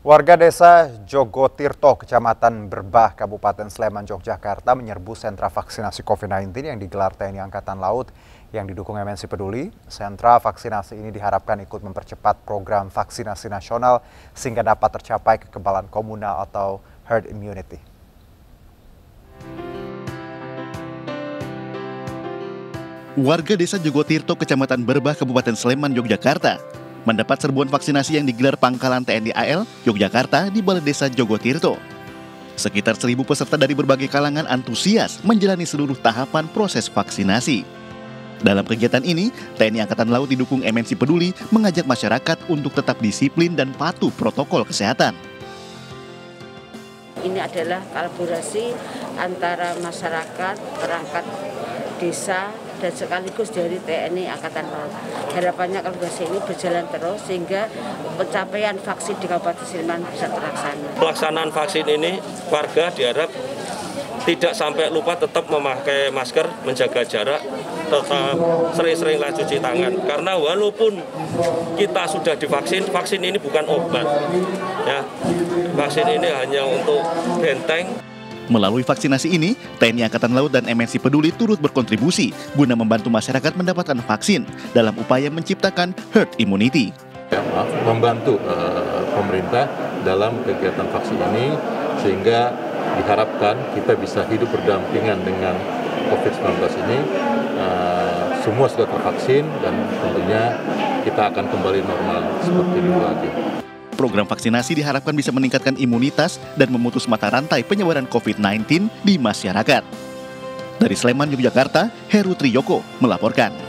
Warga desa Jogotirto, Kecamatan Berbah, Kabupaten Sleman, Yogyakarta menyerbu sentra vaksinasi COVID-19 yang digelar TNI Angkatan Laut yang didukung MNC Peduli. Sentra vaksinasi ini diharapkan ikut mempercepat program vaksinasi nasional sehingga dapat tercapai kekebalan komunal atau herd immunity. Warga desa Jogotirto, Kecamatan Berbah, Kabupaten Sleman, Yogyakarta mendapat serbuan vaksinasi yang digelar Pangkalan TNI AL Yogyakarta di Balai Desa Jogotirto. Sekitar 1.000 peserta dari berbagai kalangan antusias menjalani seluruh tahapan proses vaksinasi. Dalam kegiatan ini, TNI Angkatan Laut didukung MNC Peduli mengajak masyarakat untuk tetap disiplin dan patuh protokol kesehatan. Ini adalah kolaborasi antara masyarakat, perangkat desa, dan sekaligus dari TNI Angkatan Laut. Harapannya kolaborasi ini berjalan terus sehingga pencapaian vaksin di Kabupaten Sleman bisa terlaksana. Pelaksanaan vaksin ini warga diharap tidak sampai lupa tetap memakai masker, menjaga jarak, tetap sering-seringlah cuci tangan. Karena walaupun kita sudah divaksin, vaksin ini bukan obat. Ya, vaksin ini hanya untuk benteng. Melalui vaksinasi ini, TNI Angkatan Laut dan MNC Peduli turut berkontribusi guna membantu masyarakat mendapatkan vaksin dalam upaya menciptakan herd immunity. Membantu pemerintah dalam kegiatan vaksin ini sehingga diharapkan kita bisa hidup berdampingan dengan COVID-19 ini. Semua sudah tervaksin dan tentunya kita akan kembali normal seperti dulu lagi. Program vaksinasi diharapkan bisa meningkatkan imunitas dan memutus mata rantai penyebaran COVID-19 di masyarakat. Dari Sleman, Yogyakarta, Heru Triyoko melaporkan.